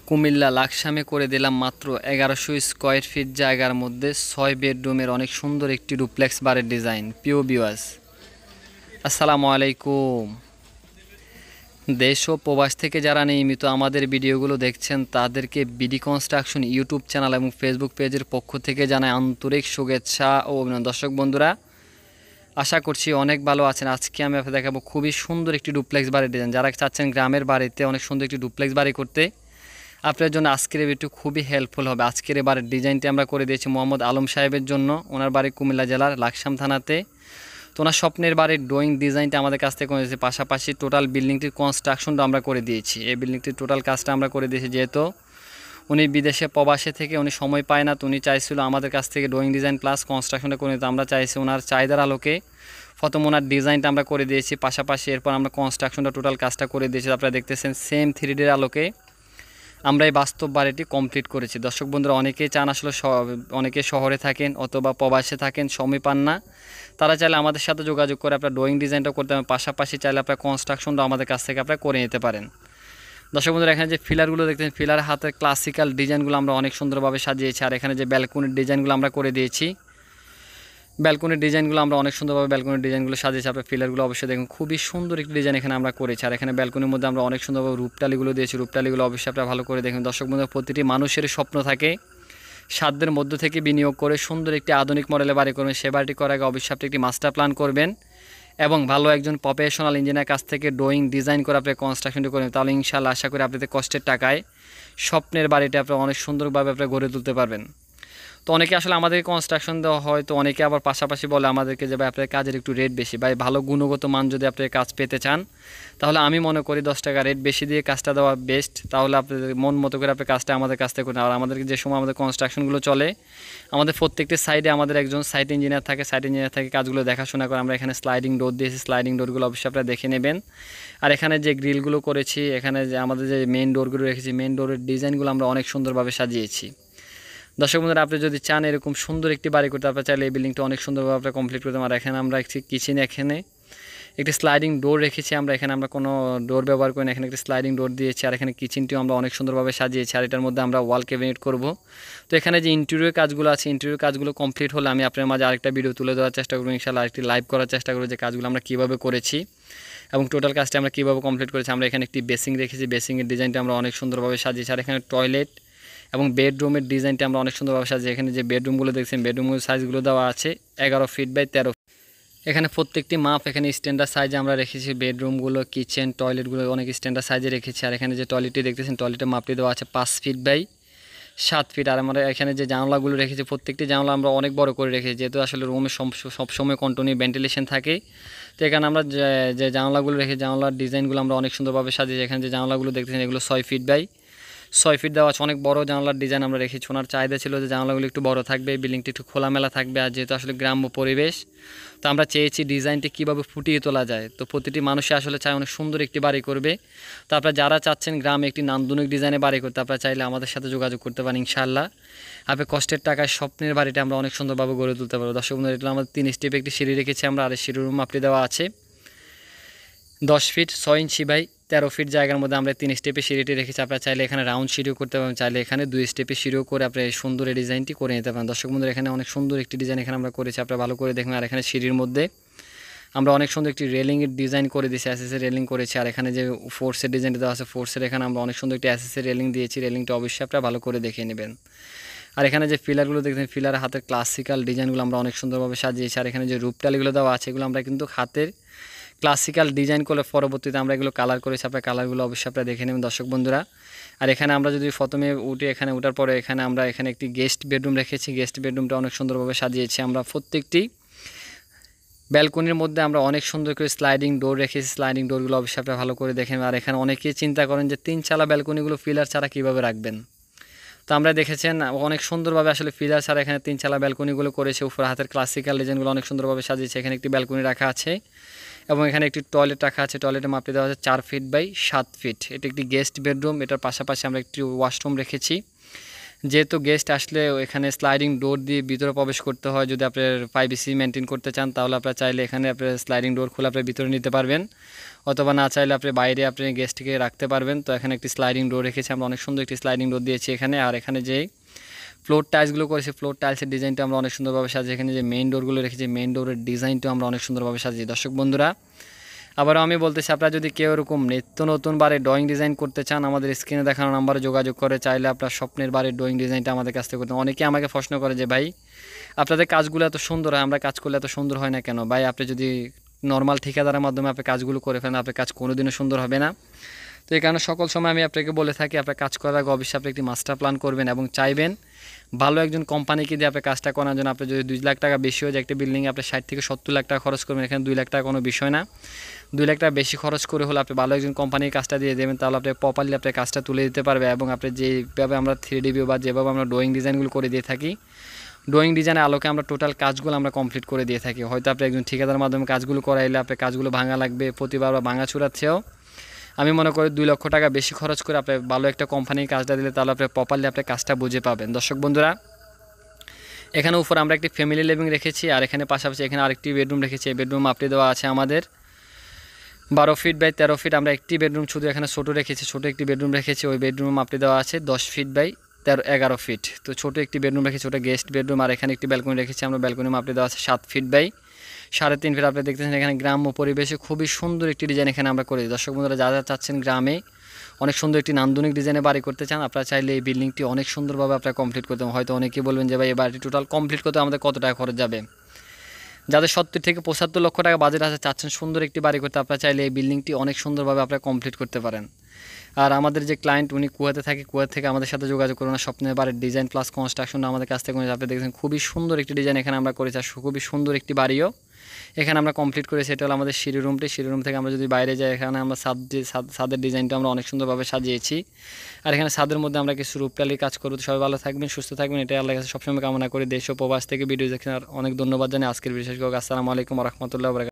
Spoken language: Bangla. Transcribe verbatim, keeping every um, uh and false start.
কুমিল্লা লাকসামে করে দিলাম মাত্র এগারোশো স্কোয়ার ফিট জায়গার মধ্যে ছয় বেডরুমের অনেক সুন্দর একটি ডুপ্লেক্স বাড়ির ডিজাইন। পিও বিওয়াস, আসসালামু আলাইকুম। দেশ ও প্রবাস থেকে যারা নিয়মিত আমাদের ভিডিওগুলো দেখছেন তাদেরকে বিডি কনস্ট্রাকশন ইউটিউব চ্যানেল এবং ফেসবুক পেজের পক্ষ থেকে জানাই আন্তরিক শুভেচ্ছা ও অভিনন্দন। দর্শক বন্ধুরা, আশা করছি অনেক ভালো আছেন। আজকে আমি আপনাদের দেখাবো খুবই সুন্দর একটি ডুপ্লেক্স বাড়ির ডিজাইন। যারা চাচ্ছেন গ্রামের বাড়িতে অনেক সুন্দর একটি ডুপ্লেক্স বাড়ি করতে, আপনার জন্য আজকের এই ভিডিওটি খুবই হেল্পফুল হবে। আজকের এই বাড়ির ডিজাইনটি আমরা করে দিয়েছি মোহাম্মদ আলম সাহেবের জন্য। ওনার বাড়ি কুমিল্লা জেলার লাকসাম থানাতে। তো ওনার স্বপ্নের বাড়ির ড্রয়িং ডিজাইনটা আমাদের কাছ থেকে করে দিয়েছি, পাশাপাশি টোটাল বিল্ডিংটির কনস্ট্রাকশনটা আমরা করে দিয়েছি। এই বিল্ডিংটির টোটাল কাজটা আমরা করে দিয়েছি। যেহেতু উনি বিদেশে প্রবাসে থেকে উনি সময় পায় না, তো উনি চাইছিল আমাদের কাছ থেকে ড্রয়িং ডিজাইন প্লাস কনস্ট্রাকশনটা করে নিতে। আমরা চাইছি ওনার চাহিদার আলোকে প্রথম ওনার ডিজাইনটা আমরা করে দিয়েছি, পাশাপাশি এরপর আমরা কনস্ট্রাকশনটা টোটাল কাজটা করে দিয়েছি। আপনারা দেখতেছেন সেম থ্রি ডির আলোকে আমরা এই বাস্তব বাড়িটি কমপ্লিট করেছি। দর্শক বন্ধুরা, অনেকেই চান আসলে অনেকে শহরে থাকেন অথবা প্রবাসে থাকেন, সময় পান না, তারা চাইলে আমাদের সাথে যোগাযোগ করে আপনার ড্রয়িং ডিজাইনটা করতে হবে, পাশাপাশি চাইলে আপনার কনস্ট্রাকশনটা আমাদের কাছ থেকে আপনারা করে নিতে পারেন। দর্শক বন্ধুরা, এখানে যে ফিলারগুলো দেখতেছেন, ফিলার হাতের ক্লাসিক্যাল ডিজাইনগুলো আমরা অনেক সুন্দরভাবে সাজিয়েছি। আর এখানে যে ব্যালকনির ডিজাইনগুলো আমরা করে দিয়েছি, ব্যালকনির ডিজাইনগুলো আমরা অনেক সুন্দরভাবে ব্যালকনির ডিজাইনগুলো সাজিয়েছি। আপনার ফিলারগুলো অবশ্যই দেখুন, খুবই সুন্দর একটি ডিজাইন এখানে আমরা করেছি। আর এখানে ব্যালকনির মধ্যে আমরা অনেক সুন্দরভাবে রূপটালিগুলো দিয়েছি। রূপটালিগুলো অবশ্যই আপনারা ভালো করে দেখুন। দর্শক বন্ধুরা, প্রতিটি মানুষের স্বপ্ন থাকে সাধ্যের মধ্য থেকে বিনিয়োগ করে সুন্দর একটি আধুনিক মডেলের বাড়ি করবেন। সে বাড়িটি করার আগে অবশ্যই আপনি একটি মাস্টার প্ল্যান করবেন এবং ভালো একজন প্রফেশনাল ইঞ্জিনিয়ার কাছ থেকে ড্রয়িং ডিজাইন করে আপনি কনস্ট্রাকশনটি করবেন। তাহলে ইনশাআল্লাহ আশা করি আপনাদের কষ্টের টাকায় স্বপ্নের বাড়িটা আপনি অনেক সুন্দরভাবে আপনি গড়ে তুলতে পারবেন। তো অনেকে আসলে আমাদের কনস্ট্রাকশন দেওয়া হয়, তো অনেকে আবার পাশাপাশি বলে আমাদেরকে যে ভাই আপনার কাজের একটু রেট বেশি। ভাই, ভালো গুণগত মান যদি আপনার কাজ পেতে চান তাহলে আমি মনে করি দশ টাকা রেট বেশি দিয়ে কাজটা দেওয়া বেস্ট। তাহলে আপনাদের মন মতো করে আপনি কাজটা আমাদের কাছ থেকে করেন। আর আমাদের যে সময় আমাদের কনস্ট্রাকশনগুলো চলে, আমাদের প্রত্যেকটি সাইডে আমাদের একজন সাইট ইঞ্জিনিয়ার থাকে, সাইট ইঞ্জিনিয়ার থাকে কাজগুলো দেখাশোনা করে। আমরা এখানে স্লাইডিং ডোর দিয়েছি, স্লাইডিং ডোরগুলো অবশ্যই আপনারা দেখে নেবেন। আর এখানে যে গ্রিলগুলো করেছি, এখানে যে আমাদের যে মেন ডোরগুলো রেখেছি, মেন ডোরের ডিজাইনগুলো আমরা অনেক সুন্দরভাবে সাজিয়েছি। দর্শক বন্ধুরা, আপনি যদি চান এরকম সুন্দর একটি বাড়ি করতে, আপনার চাইলে এই বিল্ডিংটা অনেক সুন্দরভাবে আপনার কমপ্লিট করতে পারেন। আর এখানে আমরা একটি কিচেন, এখানে একটি স্লাইডিং ডোর রেখেছি আমরা। এখানে আমরা কোনো ডোর ব্যবহার করি না, এখানে একটি স্লাইডিং ডোর দিয়েছি। আর এখানে কিচেনটিও আমরা অনেক সুন্দরভাবে সাজিয়েছি। আর এটার মধ্যে আমরা ওয়াল ক্যাবিনেট করব। তো এখানে যে ইন্টেরিয়র কাজগুলো আছে, ইন্টেরিয়র কাজগুলো কমপ্লিট হলে আমি আপনার মাঝে আরেকটা ভিডিও তুলে দেওয়ার চেষ্টা করবো ইনশাআল্লাহ। আরেকটি লাইভ করার চেষ্টা করবো যে কাজগুলো আমরা কীভাবে করেছি এবং টোটাল কাজটা আমরা কীভাবে কমপ্লিট করেছি। আমরা এখানে একটি বেসিং রেখেছি, বেসিংয়ের ডিজাইনটা আমরা অনেক সুন্দরভাবে সাজিয়েছি। আর এখানে টয়লেট এবং বেডরুমের ডিজাইনটা আমরা অনেক সুন্দরভাবে সাজিয়ে। এখানে যে বেডরুমগুলো দেখছেন, বেডরুমের সাইজগুলো দেওয়া আছে এগারো ফিট বাই তেরো। এখানে প্রত্যেকটি মাপ এখানে স্ট্যান্ডার্ড সাইজে আমরা রেখেছি। বেডরুমগুলো, কিচেন, টয়লেটগুলো অনেক স্ট্যান্ডার্ড সাইজে রেখেছি। আর এখানে যে টয়লেটটি দেখতেছেন, টয়লেটের মাপটি দেওয়া আছে পাঁচ ফিট বাই সাত ফিট। আর আমরা এখানে যে জানলাগুলো রেখেছি, প্রত্যেকটি জানলা আমরা অনেক বড় করে রেখেছি, যেহেতু আসলে রুমে সবসময় কন্টিনিউ ভেন্টিলেশন থাকে। তো এখানে আমরা যে জানলাগুলো রেখে, জানলার ডিজাইনগুলো আমরা অনেক সুন্দরভাবে সাজিয়েছি। এখানে যে জানলাগুলো দেখতেছেন, এগুলো ছয় ফিট বাই ছয় ফিট দেওয়া আছে। অনেক বড় জানলার ডিজাইন আমরা রেখেছি। ওনার চাহিদা ছিল যে জানলাগুলো একটু বড় থাকবে, বিল্ডিংটি একটু খোলামেলা থাকবে। আর যেহেতু আসলে গ্রাম্য পরিবেশ, তো আমরা চেয়েছি ডিজাইনটি কীভাবে ফুটিয়ে তোলা যায়। তো প্রতিটি মানুষই আসলে চায় অনেক সুন্দর একটি বাড়ি করবে। তো আপনারা যারা চাচ্ছেন গ্রামে একটি নান্দনিক ডিজাইনে বাড়ি করতে, আপনারা চাইলে আমাদের সাথে যোগাযোগ করতে পারেন ইনশাআল্লাহ। আপনি কষ্টের টাকায় স্বপ্নের বাড়িটা আমরা অনেক সুন্দরভাবে গড়ে তুলতে পারবো। দর্শক বন্ধুরা, এটা আমাদের তিন স্টেপে একটি সিঁড়ি রেখেছি আমরা। আর সিঁড়ির রুম আপনি দেওয়া আছে দশ ফিট ছয় ইঞ্চি বাই তেরো ফিট জায়গার মধ্যে আমরা তিন স্টেপে সিঁড়িটি রেখেছি। আপনারা চাইলে এখানে রাউন্ড সিঁড়িও করতে পারেন, চাইলে এখানে দুই স্টেপে সিঁড়িও করে আপনি এই সুন্দর এই ডিজাইনটি করে নিতে পারেন। দর্শক বন্ধুরা, এখানে অনেক সুন্দর একটি ডিজাইন এখানে আমরা করেছি, আপনারা ভালো করে দেখবেন। আর এখানে সিঁড়ির মধ্যে আমরা অনেক সুন্দর একটি রেলিংয়ের ডিজাইন করে দিয়েছি, এসএসের রেলিং করেছি। আর এখানে যে ফোর্সের ডিজাইনটা দেওয়া আছে, ফোর্সের এখানে আমরা অনেক সুন্দর একটি এসএসের রেলিং দিয়েছি। রেলিংটা অবশ্যই আপনারা ভালো করে দেখে নেবেন। আর এখানে যে পিলারগুলো দেখছেন, পিলারের হাতের ক্লাসিক্যাল ডিজাইনগুলো আমরা অনেক সুন্দরভাবে সাজিয়েছি। আর এখানে যে রূপটালিগুলো দেওয়া আছে, এগুলো আমরা কিন্তু হাতের ক্লাসিক্যাল ডিজাইন করে পরবর্তীতে আমরা এগুলো কালার করেছি। আপনার কালারগুলো অবশ্যই আপনারা দেখে নেবেন দর্শক বন্ধুরা। আর এখানে আমরা যদি প্রথমে উঠে, এখানে উঠার পরে এখানে আমরা এখানে একটি গেস্ট বেডরুম রেখেছি। গেস্ট বেডরুমটা অনেক সুন্দরভাবে সাজিয়েছি আমরা। প্রত্যেকটি ব্যালকনির মধ্যে আমরা অনেক সুন্দর করে স্লাইডিং ডোর রেখেছি। স্লাইডিং ডোরগুলো অবশ্যই আপনারা ভালো করে দেখেন। আর এখানে অনেকেই চিন্তা করেন যে তিন চালা ব্যালকনিগুলো ফিলার ছাড়া কীভাবে রাখবেন। তো আমরা দেখেছেন অনেক সুন্দরভাবে আসলে ফিলার ছাড়া এখানে তিন চালা ব্যালকনিগুলো করেছে। উপরে হাতের ক্লাসিক্যাল ডিজাইনগুলো অনেক সুন্দরভাবে সাজিয়েছে। এখানে একটি ব্যালকনি রাখা আছে এবং এখানে একটি টয়লেট রাখা আছে। টয়লেটের মাপটি দেওয়া আছে চার ফিট বাই সাত ফিট। এটি একটি গেস্ট বেডরুম। এটার পাশাপাশি আমরা একটি ওয়াশরুম রেখেছি। যেহেতু গেস্ট আসলে এখানে স্লাইডিং ডোর দিয়ে ভিতরে প্রবেশ করতে হয়, যদি আপনার প্রাইভেসি মেনটেন করতে চান তাহলে আপনারা চাইলে এখানে আপনার স্লাইডিং ডোর খুলে আপনার ভিতরে নিতে পারবেন, অথবা না চাইলে আপনি বাইরে আপনি গেস্টকে রাখতে পারবেন। তো এখানে একটি স্লাইডিং ডোর রেখেছি আমরা, অনেক সুন্দর একটি স্লাইডিং ডোর দিয়েছি এখানে। আর এখানে যেই ফ্লোর টাইলসগুলো করেছি, ফ্লোর টাইলসের ডিজাইনটা আমরা অনেক সুন্দরভাবে সাজিয়ে, এখানে যে মেইন ডোরগুলো রেখেছি মেইন ডোরের ডিজাইনটাও আমরা অনেক সুন্দরভাবে সাজিয়ে। দর্শক বন্ধুরা, আবারও আমি বলতেছি, আপনারা যদি কেউ এরকম নিত্য নতুন বাড়ির ড্রয়িং ডিজাইন করতে চান, আমাদের স্ক্রিনে দেখানো নাম্বারে যোগাযোগ করে চাইলে আপনার স্বপ্নের বাড়ির ড্রয়িং ডিজাইনটা আমাদের কাছ থেকে করতে। অনেকে আমাকে প্রশ্ন করে যে ভাই আপনাদের কাজগুলো এত সুন্দর হয়, আমরা কাজ করলে এত সুন্দর হয় না কেন? ভাই আপনি যদি নর্মাল ঠিকাদারের মাধ্যমে আপনি কাজগুলো করে ফেলেন, আপনার কাজ কোনোদিনও সুন্দর হবে না। তো এই কারণে সকল সময় আমি আপনাকে বলে থাকি, আপনার কাজ করার আগে অবশ্যই আপনি একটি মাস্টার প্ল্যান করবেন এবং চাইবেন ভালো একজন কোম্পানিকে দিয়ে আপনি কাজটা করার জন্য। আপনি যদি দুই লাখ টাকা বেশি হয়ে যায় একটা বিল্ডিংয়ে, আপনি ষাট থেকে সত্তর লাখ টাকা খরচ করবেন, এখানে দুই লাখ টাকা কোনো বিষয় না। দুই লাখ টাকা বেশি খরচ করে হলে আপনি ভালো একজন কোম্পানির কাজটা দিয়ে দেবেন, তাহলে আপনি প্রপারলি আপনার কাজটা তুলে দিতে পারবে। এবং আপনি যেভাবে আমরা থ্রি ডি ভিউ বা যেভাবে আমরা ড্রয়িং ডিজাইনগুলো করে দিয়ে থাকি, ড্রয়িং ডিজাইনের আলোকে আমরা টোটাল কাজগুলো আমরা কমপ্লিট করে দিয়ে থাকি। হয়তো আপনি একজন ঠিকাদার মাধ্যমে কাজগুলো করাইলে আপনার কাজগুলো ভাঙা লাগবে প্রতিবার বা ভাঙা চূড়াচ্ছেও, আমি মনে করি দুই লক্ষ টাকা বেশি খরচ করে আপনি ভালো একটা কোম্পানির কাজটা দিলে তাহলে আপনি প্রপারলি আপনার কাজটা বুঝে পাবেন। দর্শক বন্ধুরা, এখানে উপর আমরা একটি ফ্যামিলি লিভিং রেখেছি, আর এখানে পাশাপাশি এখানে আরেকটি বেডরুম রেখেছি। এই বেডরুম আপনি দেওয়া আছে আমাদের বারো ফিট বাই তেরো ফিট। আমরা একটি বেডরুম শুধু এখানে ছোটো রেখেছি, ছোটো একটি বেডরুম রেখেছি। ওই বেডরুম আপনি দেওয়া আছে দশ ফিট বাই তেরো এগারো ফিট। তো ছোটো একটি বেডরুম রেখেছি, ওটা গেস্ট বেডরুম। আর এখানে একটি ব্যালকনি রেখেছি আমরা, ব্যালকনি আপনি দেওয়া আছে সাত ফিট বাই সাড়ে তিন ফিট। আপনি দেখতেছেন এখানে গ্রাম্য পরিবেশে খুবই সুন্দর একটি ডিজাইন এখানে আমরা করি। দর্শক বন্ধুরা, যা যা চাচ্ছেন গ্রামে অনেক সুন্দর একটি নান্দনিক ডিজাইনে বাড়ি করতে চান, আপনারা চাইলে এই বিল্ডিংটি অনেক সুন্দরভাবে আপনারা কমপ্লিট করতে। হয়তো অনেকেই বলবেন যে ভাই এই বাড়িটি টোটাল কমপ্লিট করতে আমাদের কত টাকা খরচ যাবে? যাদের সত্তর থেকে পঁচাত্তর লক্ষ টাকা বাজেট আছে, চাচ্ছেন সুন্দর একটি বাড়ি করতে, আপনারা চাইলে এই বিল্ডিংটি অনেক সুন্দরভাবে আপনারা কমপ্লিট করতে পারেন। আর আমাদের যে ক্লায়েন্ট উনি কুয়াতে থাকে, কুয়াত থেকে আমাদের সাথে যোগাযোগ করুন। স্বপ্নের বাড়ির ডিজাইন প্লাস কনস্ট্রাকশন আমাদের কাছ থেকে আপনি দেখছেন খুবই সুন্দর একটি ডিজাইন এখানে আমরা করেছি। আর খুবই সুন্দর একটি বাড়িও এখানে আমরা কমপ্লিট করেছি। এটা হলো আমাদের সিঁড়ি রুমটি। সিঁড়ি রুম থেকে আমরা যদি বাইরে যাই, এখানে আমরা ছাদ যে ছাদের ডিজাইনটা আমরা অনেক সুন্দরভাবে সাজিয়েছি। আর এখানে ছাদের মধ্যে আমরা কিছু রূপটালি কাজ করবো। সবাই ভালো থাকবেন, সুস্থ থাকবেন, এটাই আল্লাহর কাছে সবসময় কামনা করি। দেশ ও প্রবাস থেকে ভিডিও দেখেন, আর অনেক ধন্যবাদ জানাই। আজকের বিশেষ করে আসসালামু আলাইকুম ওয়া রাহমাতুল্লাহি ওয়া বারাকাতুহু।